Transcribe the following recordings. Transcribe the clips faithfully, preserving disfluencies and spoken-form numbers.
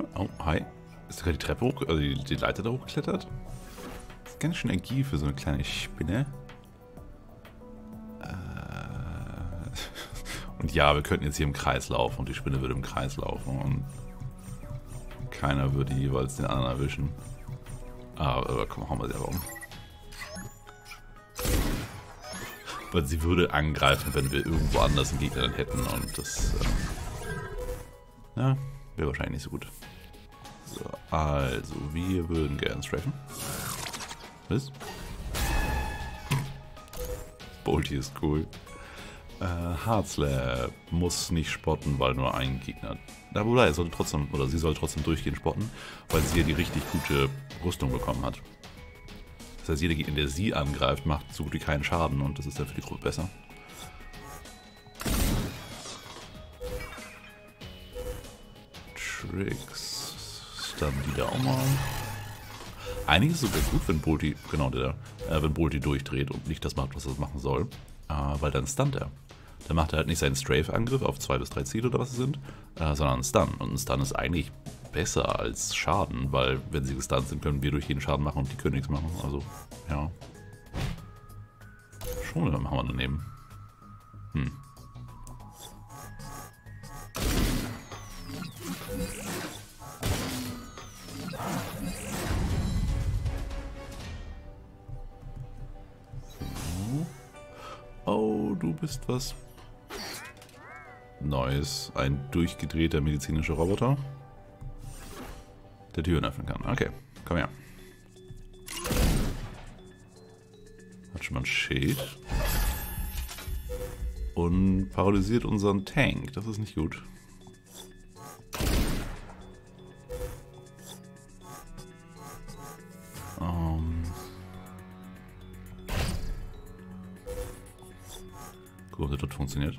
Oh, hi. Ist da gerade die Treppe hoch, also die, die Leiter da hochgeklettert? Das ist ganz schön Energie für so eine kleine Spinne. Äh. Und ja, wir könnten jetzt hier im Kreis laufen und die Spinne würde im Kreis laufen und keiner würde jeweils den anderen erwischen. Aber, aber komm, hauen wir sie aber um. Weil sie würde angreifen, wenn wir irgendwo anders einen Gegner dann hätten und das äh, ja, wäre wahrscheinlich nicht so gut. So, also, wir würden gerne strafen. Was? Bolty ist cool. Äh, Hardslab muss nicht spotten, weil nur ein Gegner. Da wobei, er sollte trotzdem, oder sie soll trotzdem durchgehend spotten, weil sie ja die richtig gute Rüstung bekommen hat. Das heißt, jeder Gegner, der sie angreift, macht so gut wie keinen Schaden und das ist dann für die Gruppe besser. Tricks. Dann die da auch mal. Eigentlich ist es sogar gut, wenn Bolty, genau der, äh, wenn Bolty durchdreht und nicht das macht, was er machen soll. Äh, weil dann stunt er. Dann macht er halt nicht seinen Strafe-Angriff auf zwei bis drei Ziele oder was es sind, äh, sondern einen Stun. Und ein Stun ist eigentlich besser als Schaden, weil wenn sie gestunt sind, können wir durch jeden Schaden machen und die können nichts machen. Also, ja. Schon mit dem Hammer daneben. Hm. Oh, du bist was Neues. Ein durchgedrehter medizinischer Roboter, der Türen öffnen kann. Okay, komm her. Hat schon mal ein Schild. Und paralysiert unseren Tank. Das ist nicht gut. Um. Gut, ob das funktioniert.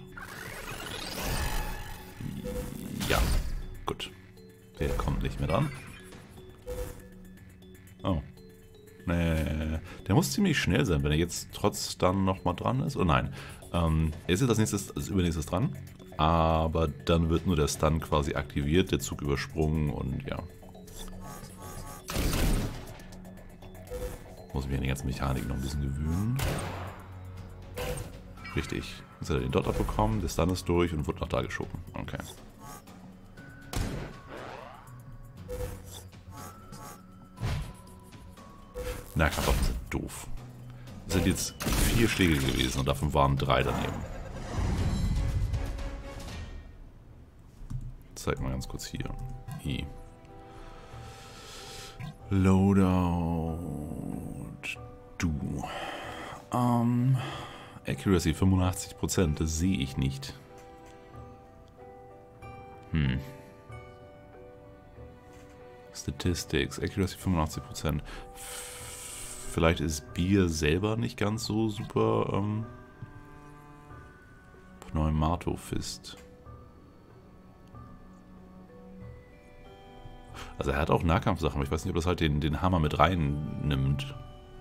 Ja, gut. Der kommt nicht mehr dran. Oh. Nee, der muss ziemlich schnell sein, wenn er jetzt trotz dann nochmal dran ist. Oh nein. Ähm, er ist jetzt als nächstes, als übernächstes dran. Aber dann wird nur der Stun quasi aktiviert, der Zug übersprungen und ja. Muss mich an die ganze Mechanik noch ein bisschen gewöhnen. Richtig. Jetzt hat er den Dot abbekommen, der Stun ist durch und wurde nach da geschoben. Okay. Nahkampfwaffen sind doof. Das sind jetzt vier Schläge gewesen und davon waren drei daneben. Zeig mal ganz kurz hier. I. Loadout. Du. Ähm. Accuracy fünfundachtzig Prozent, das sehe ich nicht. Hm. Statistics, Accuracy fünfundachtzig Prozent. Vielleicht ist Bier selber nicht ganz so super. Ähm, Pneumatophist. Also er hat auch Nahkampfsachen, aber ich weiß nicht, ob das halt den, den Hammer mit reinnimmt.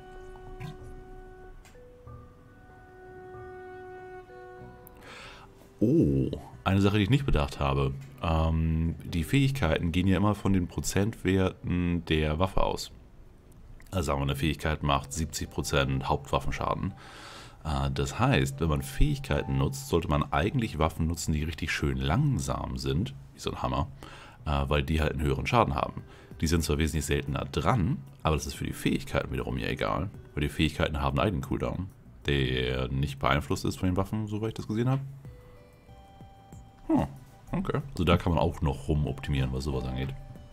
Oh, eine Sache, die ich nicht bedacht habe. Ähm, die Fähigkeiten gehen ja immer von den Prozentwerten der Waffe aus. Also sagen wir, eine Fähigkeit macht siebzig Prozent Hauptwaffenschaden. Äh, das heißt, wenn man Fähigkeiten nutzt, sollte man eigentlich Waffen nutzen, die richtig schön langsam sind, wie so ein Hammer, äh, weil die halt einen höheren Schaden haben. Die sind zwar wesentlich seltener dran, aber das ist für die Fähigkeiten wiederum ja egal, weil die Fähigkeiten haben einen eigenen Cooldown, der nicht beeinflusst ist von den Waffen, soweit ich das gesehen habe. Hm, okay. Also da kann man auch noch rumoptimieren, was sowas angeht.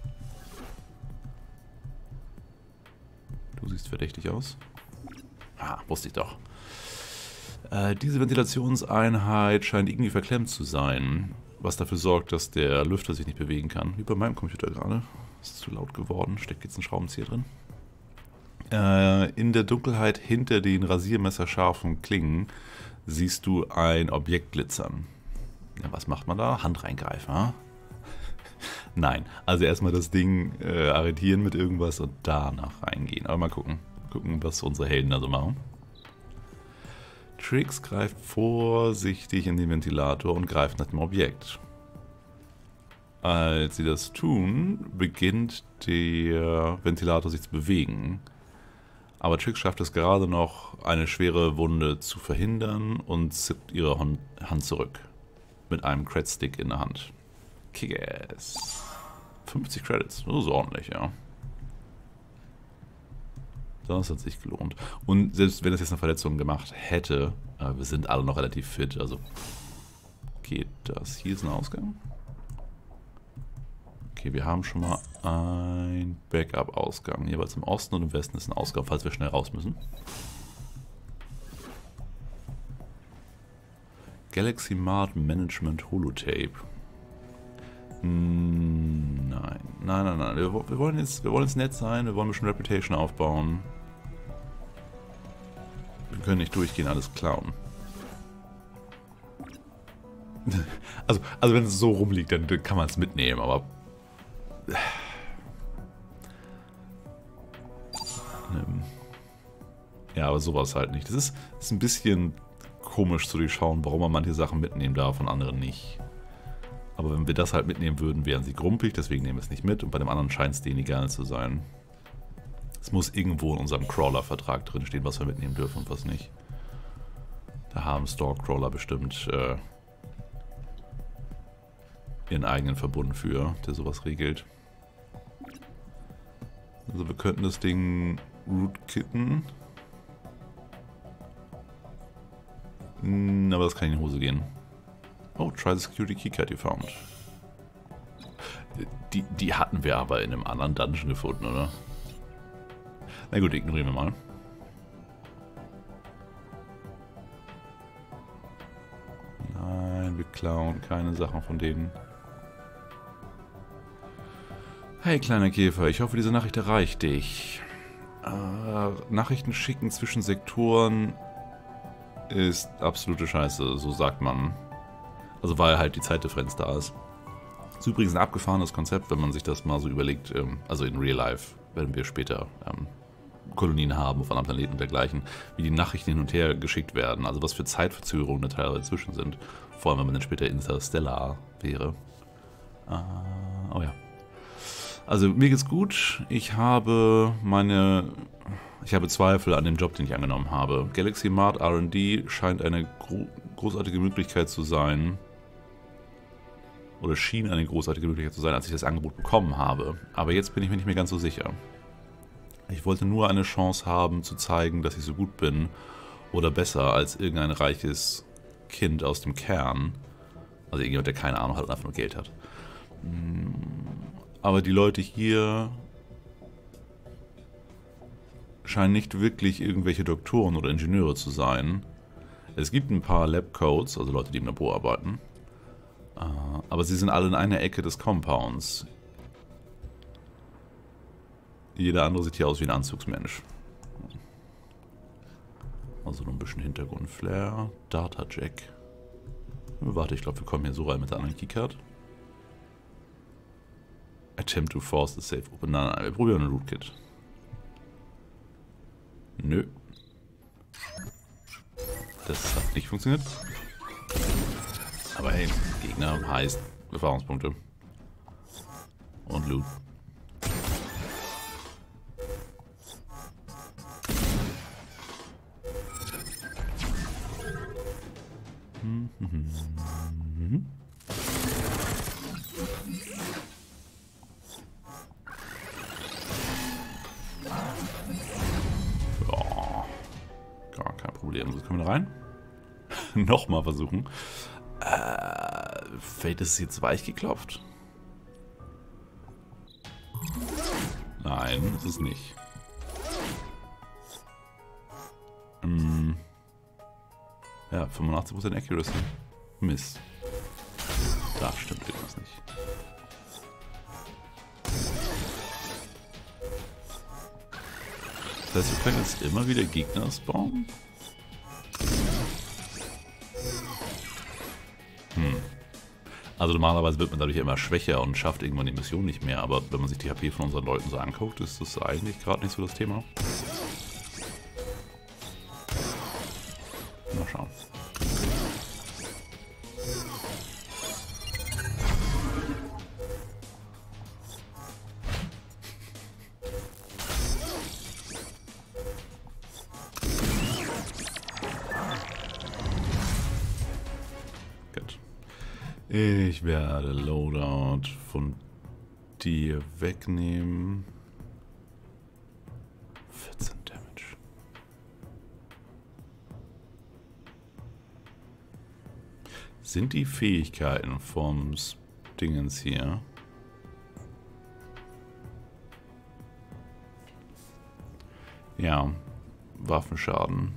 Du siehst verdächtig aus. Ah, wusste ich doch. Äh, diese Ventilationseinheit scheint irgendwie verklemmt zu sein, was dafür sorgt, dass der Lüfter sich nicht bewegen kann. Wie bei meinem Computer gerade. Ist zu laut geworden. Steckt jetzt ein Schraubenzieher drin. Äh, in der Dunkelheit hinter den rasiermesserscharfen Klingen siehst du ein Objekt glitzern. Ja, was macht man da? Hand reingreifen, ha? Nein, also erstmal das Ding äh, arretieren mit irgendwas und danach reingehen. Aber mal gucken. Gucken, was unsere Helden da so machen. Tricks greift vorsichtig in den Ventilator und greift nach dem Objekt. Als sie das tun, beginnt der Ventilator sich zu bewegen. Aber Trix schafft es gerade noch, eine schwere Wunde zu verhindern und zückt ihre Hand zurück. Mit einem Credstick in der Hand. Kick-Ass. fünfzig Credits, das ist ordentlich, ja. Das hat sich gelohnt. Und selbst wenn es jetzt eine Verletzung gemacht hätte, äh, wir sind alle noch relativ fit, also geht das. Hier ist ein Ausgang. Okay, wir haben schon mal ein Backup-Ausgang. Jeweils im Osten und im Westen ist ein Ausgang, falls wir schnell raus müssen. Galaxy Mart Management Holotape. Hm, nein, nein, nein, nein. Wir, wir, wollen jetzt, wir wollen jetzt nett sein, wir wollen ein bisschen Reputation aufbauen. Wir können nicht durchgehen, alles klauen. Also, also wenn es so rumliegt, dann kann man es mitnehmen, aber... Ja, aber sowas halt nicht. Das ist, das ist ein bisschen komisch zu durchschauen, warum man manche Sachen mitnehmen darf und andere nicht. Aber wenn wir das halt mitnehmen würden, wären sie grumpig, deswegen nehmen wir es nicht mit. Und bei dem anderen scheint es denen egal zu sein. Es muss irgendwo in unserem Crawler-Vertrag drinstehen, was wir mitnehmen dürfen und was nicht. Da haben Stalk-Crawler bestimmt äh, ihren eigenen Verbund für, der sowas regelt. Also wir könnten das Ding rootkitten. Aber das kann in die Hose gehen. Oh, try the security keycard you found. Die, die hatten wir aber in einem anderen Dungeon gefunden, oder? Na gut, ignorieren wir mal. Nein, wir klauen keine Sachen von denen. Hey, kleiner Käfer, ich hoffe, diese Nachricht erreicht dich. Äh, Nachrichten schicken zwischen Sektoren ist absolute Scheiße, so sagt man. Also weil halt die Zeitdifferenz da ist. Das ist übrigens ein abgefahrenes Konzept, wenn man sich das mal so überlegt, ähm, also in Real Life, wenn wir später ähm, Kolonien haben auf anderen Planeten und dergleichen, wie die Nachrichten hin und her geschickt werden, also was für Zeitverzögerungen da teilweise zwischen sind. Vor allem, wenn man dann später Interstellar wäre. Äh, oh ja. Also mir geht's gut. Ich habe meine... Ich habe Zweifel an dem Job, den ich angenommen habe. Galaxy Mart R und D scheint eine gro großartige Möglichkeit zu sein. Oder schien eine großartige Möglichkeit zu sein, als ich das Angebot bekommen habe. Aber jetzt bin ich mir nicht mehr ganz so sicher. Ich wollte nur eine Chance haben, zu zeigen, dass ich so gut bin. Oder besser als irgendein reiches Kind aus dem Kern. Also irgendjemand, der keine Ahnung hat und einfach nur Geld hat. Aber die Leute hier scheinen nicht wirklich irgendwelche Doktoren oder Ingenieure zu sein. Es gibt ein paar Lab-Codes, also Leute, die im Labor arbeiten. Aber sie sind alle in einer Ecke des Compounds. Jeder andere sieht hier aus wie ein Anzugsmensch. Also noch ein bisschen Hintergrund-Flair. Data-Jack. Warte, ich glaube, wir kommen hier so rein mit der anderen Keycard. Attempt to force the safe open. Nein, nein, wir probieren ein Rootkit. Nö. Das hat nicht funktioniert. Aber hey, Gegner heißt Erfahrungspunkte. Und Loot. Hm, hm, hm, hm. Problem. So, können wir da rein? Nochmal versuchen. Äh, Fate ist jetzt weich geklopft? Nein, das ist nicht. Hm. Ja, fünfundachtzig Prozent Accuracy. Mist. Da stimmt irgendwas nicht. Das heißt, wir können jetzt immer wieder Gegner spawnen? Hm. Also normalerweise wird man dadurch immer schwächer und schafft irgendwann die Mission nicht mehr, aber wenn man sich die H P von unseren Leuten so anguckt, ist das eigentlich gerade nicht so das Thema. Mal schauen. Ich werde Loadout von dir wegnehmen. vierzehn Damage. Sind die Fähigkeiten vom Dingens hier? Ja, Waffenschaden.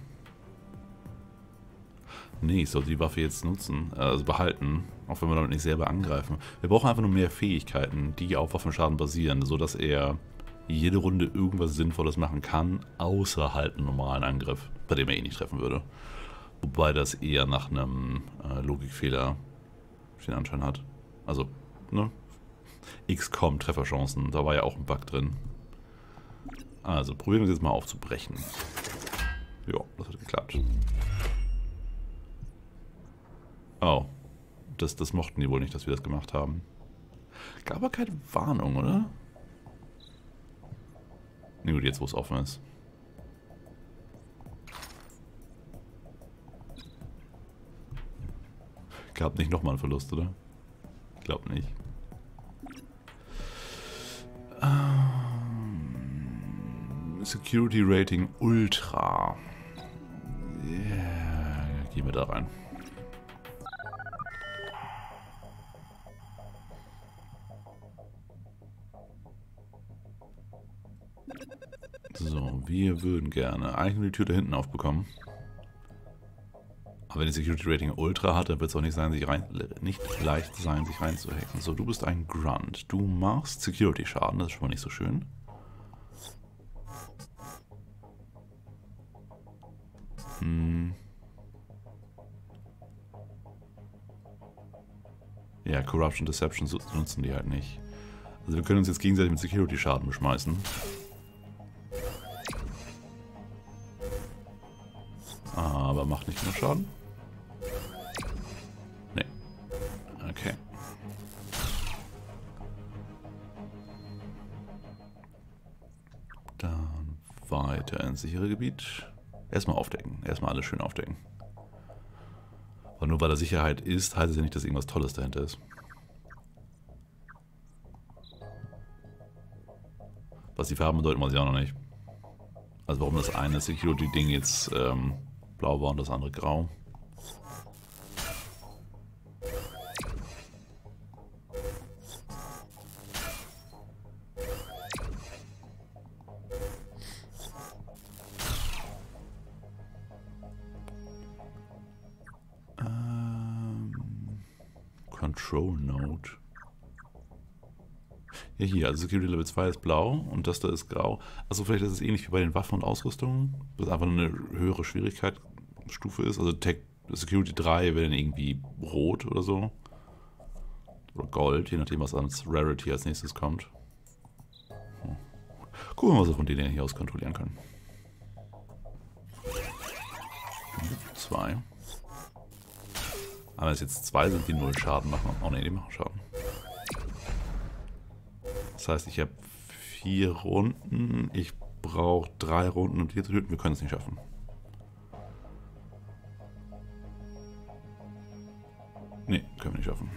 Nee, ich sollte die Waffe jetzt nutzen, also behalten, auch wenn wir damit nicht selber angreifen. Wir brauchen einfach nur mehr Fähigkeiten, die auf Waffenschaden basieren, sodass er jede Runde irgendwas Sinnvolles machen kann, außer halt einen normalen Angriff, bei dem er eh nicht treffen würde. Wobei das eher nach einem äh, Logikfehler den Anschein hat. Also, ne? X COM Trefferchancen, da war ja auch ein Bug drin. Also, probieren wir es jetzt mal aufzubrechen. Ja, das hat geklappt. Oh, das, das mochten die wohl nicht, dass wir das gemacht haben. Gab aber keine Warnung, oder? Ne, gut, jetzt wo es offen ist. Gab nicht nochmal einen Verlust, oder? Ich glaube nicht. Um, Security Rating Ultra. Yeah, gehen wir da rein. So, wir würden gerne eigentlich nur die Tür da hinten aufbekommen. Aber wenn die Security Rating Ultra hat, dann wird es auch nicht, sein, sich rein, nicht leicht sein, sich reinzuhacken. So, du bist ein Grunt. Du machst Security Schaden, das ist schon mal nicht so schön. Hm. Ja, Corruption, Deception nutzen die halt nicht. Also wir können uns jetzt gegenseitig mit Security Schaden beschmeißen. Aber macht nicht nur Schaden? Nee. Okay. Dann weiter ins sichere Gebiet. Erstmal aufdecken. Erstmal alles schön aufdecken. Aber nur weil da Sicherheit ist, heißt es ja nicht, dass irgendwas Tolles dahinter ist. Was die Farben bedeuten, weiß ich auch noch nicht. Also warum das eine Security-Ding jetzt ähm, blau war und das andere grau. Ähm, Control Node. Ja, hier, also Security Level zwei ist blau und das da ist grau. Also vielleicht ist es ähnlich wie bei den Waffen und Ausrüstungen, dass einfach eine höhere Schwierigkeitsstufe ist. Also Tech Security drei wäre dann irgendwie rot oder so. Oder Gold, je nachdem, was als Rarity als nächstes kommt. Hm. Gucken wir mal, was wir von denen hier aus kontrollieren können. Zwei. Aber wenn es jetzt zwei sind, die null Schaden machen. Oh ne, die machen Schaden. Das heißt, ich habe vier Runden. Ich brauche drei Runden, um die zu töten. Wir können es nicht schaffen. Ne, können wir nicht schaffen.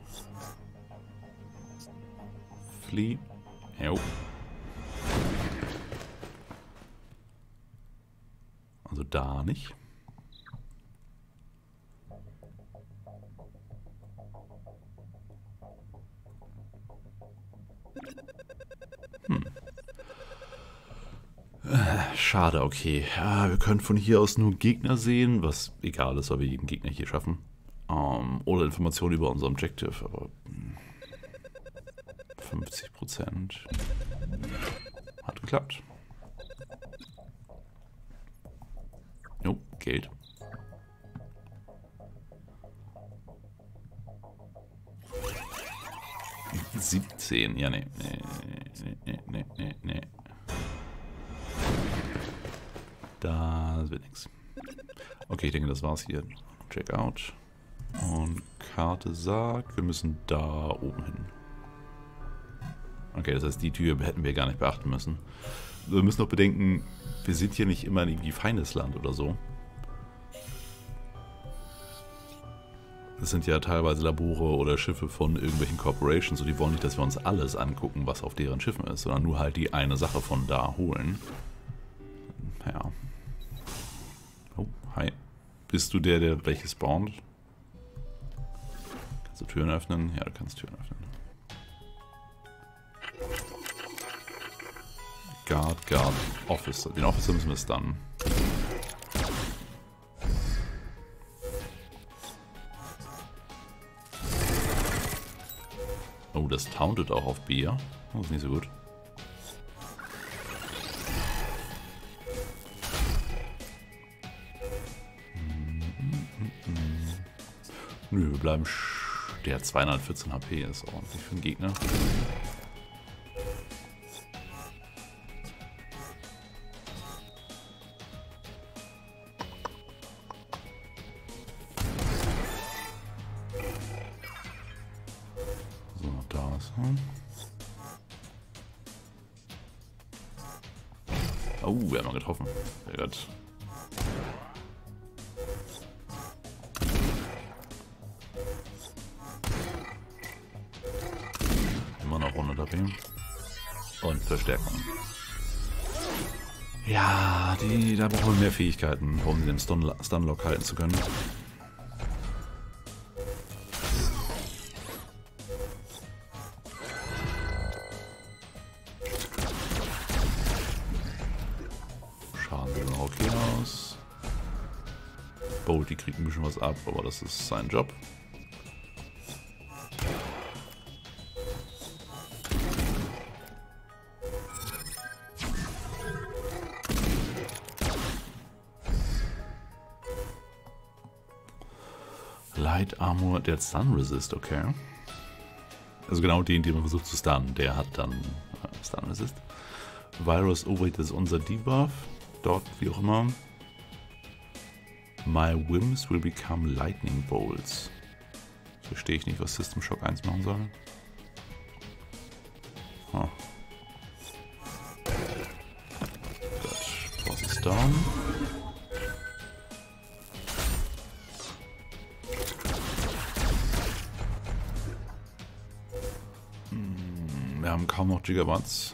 Flee. Jo. Also da nicht. Hm. Schade, okay. Ja, wir können von hier aus nur Gegner sehen, was egal ist, weil wir jeden Gegner hier schaffen. Um, oder Informationen über unser Objective, aber fünfzig Prozent hat geklappt. Jo, Geld. siebzehn, ja, nee, nee, nee, nee, nee, nee. Das wird nichts. Okay, ich denke, das war's hier. Checkout. Und Karte sagt, wir müssen da oben hin. Okay, das heißt, die Tür hätten wir gar nicht beachten müssen. Wir müssen noch bedenken, wir sind hier nicht immer irgendwie Feindesland oder so. Es sind ja teilweise Labore oder Schiffe von irgendwelchen Corporations und die wollen nicht, dass wir uns alles angucken, was auf deren Schiffen ist, sondern nur halt die eine Sache von da holen. Ja. Oh, hi. Bist du der, der welches spawnt? Kannst du Türen öffnen? Ja, du kannst Türen öffnen. Guard, Guard, Officer. Den Officer müssen wir stunnen. Oh, das tauntet auch auf Bier. Das ist nicht so gut. Nö, wir bleiben... Der hat zweihundertvierzehn H P, ist ordentlich für den Gegner. So, da ist er. Oh, wir haben ihn getroffen. Sehr gut. Immer noch hundert H P. Und Verstärkung. Ja, die, da brauchen wir mehr Fähigkeiten, um den Stun Stunlock halten zu können. Schaden sieht noch okay aus. Bolt, die kriegt ein bisschen was ab, aber das ist sein Job. Light Armor, der hat Stun Resist, okay. Also genau den, den man versucht zu stunnen, der hat dann äh, Stun Resist. Virus Overheat ist unser Debuff. Dort, wie auch immer. My Whims will become Lightning Bolts. Verstehe ich nicht, was System Shock eins machen soll. Huh. Gut, Boss ist down. Wir haben kaum noch Gigawatts.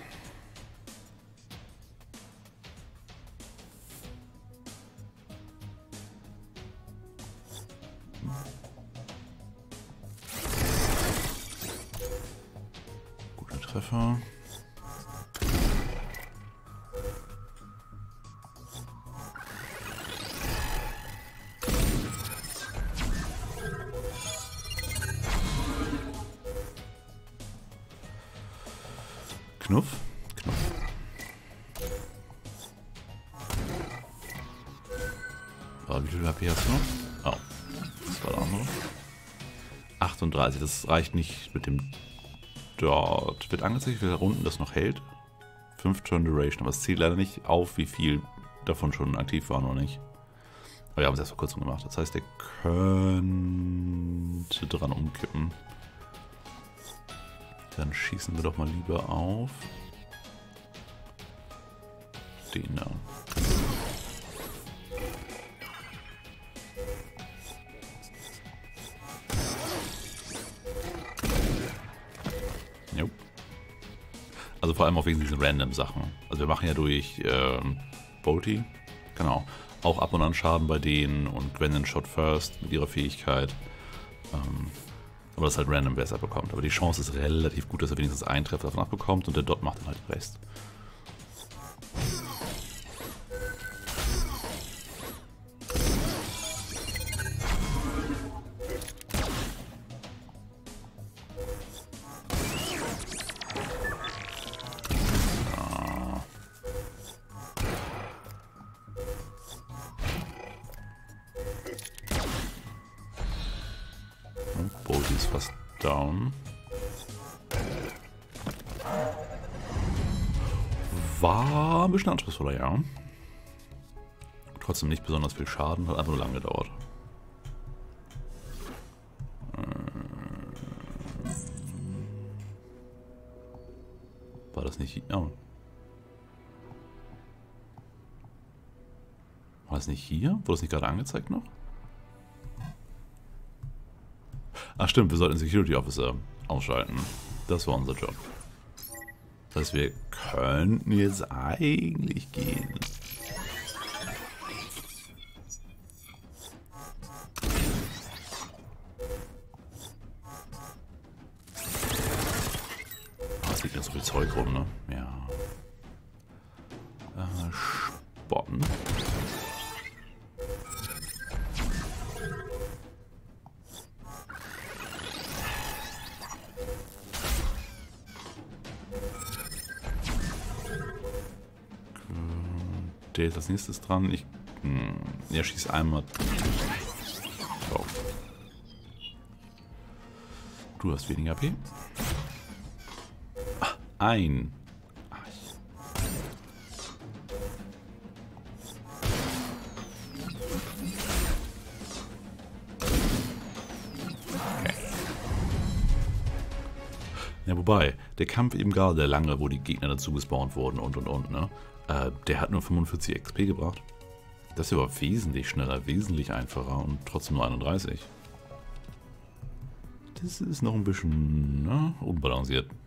Guter Treffer. Knuff. Knuff. Oh, wie viel H P hast du noch? Oh, das war der andere. achtunddreißig, das reicht nicht mit dem... Dort wird angezeigt, wie viele Runden das noch hält. fünf Turn Duration, aber es zählt leider nicht auf, wie viel davon schon aktiv war oder nicht. Aber wir haben es erst vor kurzem gemacht, das heißt, der könnte dran umkippen. Dann schießen wir doch mal lieber auf den da. Jo. Also vor allem auch wegen diesen random Sachen. Also wir machen ja durch ähm, Bolty, genau, auch ab und an Schaden bei denen und Gwen Shot First mit ihrer Fähigkeit. Ähm, Aber das ist halt random, wer es abbekommt. Aber die Chance ist relativ gut, dass er wenigstens einen Treffer davon abbekommt und der Dot macht dann halt den Rest. Bolty ist fast down. War ein bisschen anspruchsvoller, ja. Trotzdem nicht besonders viel Schaden, hat einfach nur lange gedauert. War das nicht hier? Oh. War das nicht hier? Wurde das nicht gerade angezeigt noch? stimmt, wir sollten Security Officer ausschalten. Das war unser Job. Das heißt, wir könnten jetzt eigentlich gehen. Oh, es liegt ja so viel Zeug rum, ne? Ja. Äh, Spotten. Der ist als nächstes dran. Ich. Hm, er schießt einmal drauf. Du hast weniger A P. Ach, ein. Ach. Okay. Ja, wobei, der Kampf eben gerade der lange, wo die Gegner dazu gespawnt wurden und und und, ne? Äh, der hat nur fünfundvierzig X P gebracht. Das ist aber wesentlich schneller, wesentlich einfacher und trotzdem nur einunddreißig. Das ist noch ein bisschen, ne, unbalanciert.